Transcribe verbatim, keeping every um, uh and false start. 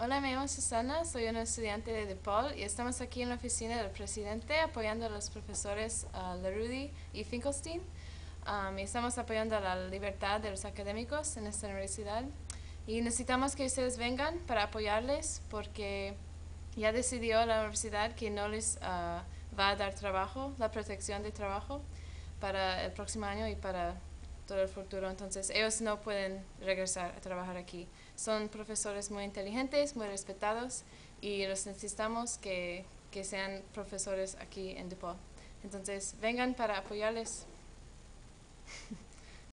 Hola, me llamo Susana, soy una estudiante de DePaul y estamos aquí en la oficina del presidente apoyando a los profesores uh, Larudi y Finkelstein. Um, y estamos apoyando la libertad de los académicos en esta universidad. Y necesitamos que ustedes vengan para apoyarles porque ya decidió la universidad que no les uh, va a dar trabajo, la protección de trabajo para el próximo año y para todo el futuro. Entonces ellos no pueden regresar a trabajar aquí. Son profesores muy inteligentes, muy respetados y los necesitamos que, que sean profesores aquí en DePaul. Entonces vengan para apoyarles.